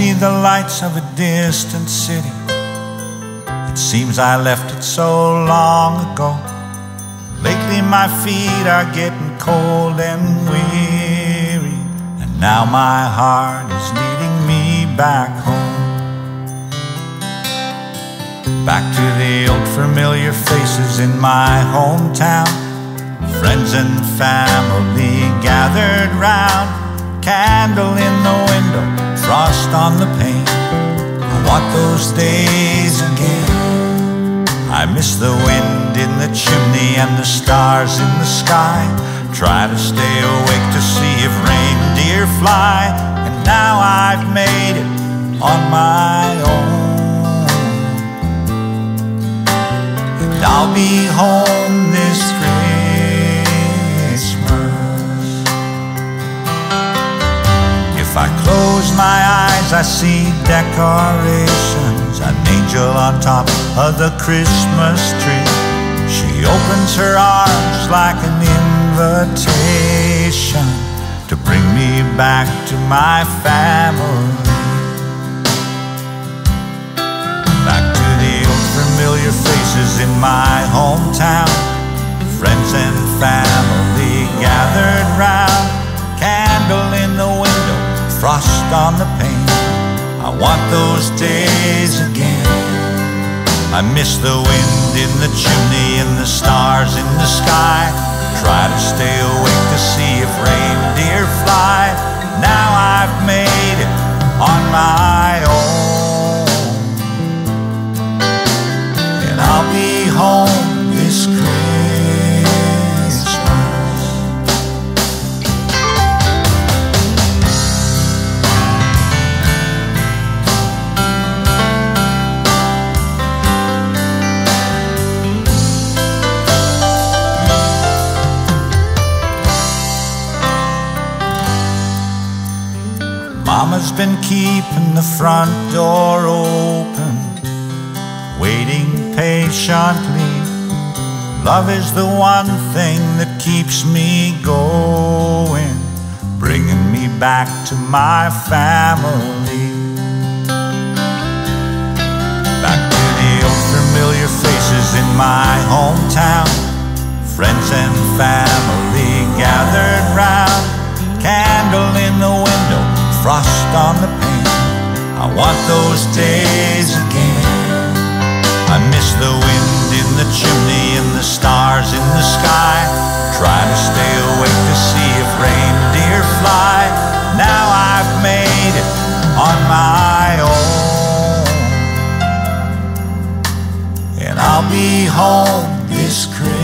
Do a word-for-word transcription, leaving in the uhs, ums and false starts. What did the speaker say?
see the lights of a distant city. It seems I left it so long ago. Lately my feet are getting cold and weary, and now my heart is leading me back home. Back to the old familiar faces in my hometown. Friends and family gathered round. Candle in the window, frost on the pane. I want those days again. I miss the wind in the chimney and the stars in the sky. Try to stay awake to see if reindeer fly. And now I've made it on my own, and I'll be home this Christmas. If I close my eyes, I see decorations, an angel on top of the Christmas tree. She opens her arms like an invitation to bring me back to my family. Back to the old familiar faces in my hometown. Friends and family gathered round. Candle in the window, frost on the pane. I want those days again. I miss the wind in the chimney and the stars in the sky. Try to stay awake to see if reindeer fly. Now I've made it on my own, and I'll be home this Christmas. Mama's been keeping the front door open, waiting patiently. Love is the one thing that keeps me going, bringing me back to my family. Back to the old familiar faces in my hometown. Friends and family gathered round. Candle in the window, frost on the pane. I want those days again. I miss the wind in the chimney and the stars in the sky. Try to stay awake to see if reindeer fly. Now I've made it on my own, and I'll be home this Christmas.